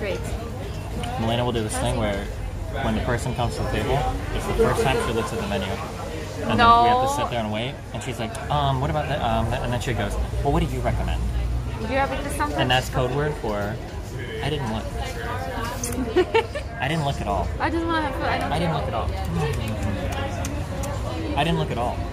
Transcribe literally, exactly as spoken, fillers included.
Great. Melina will do this thing where when the person comes to the table, it's the first time she looks at the menu. And no. then we have to sit there and wait. And she's like, um, what about that? Um, that? And then she goes, well, what do you recommend? Do you have like something? And that's code word for, I didn't look. I didn't look at all. I just want to have food. I, don't I didn't look at all. I didn't look at all.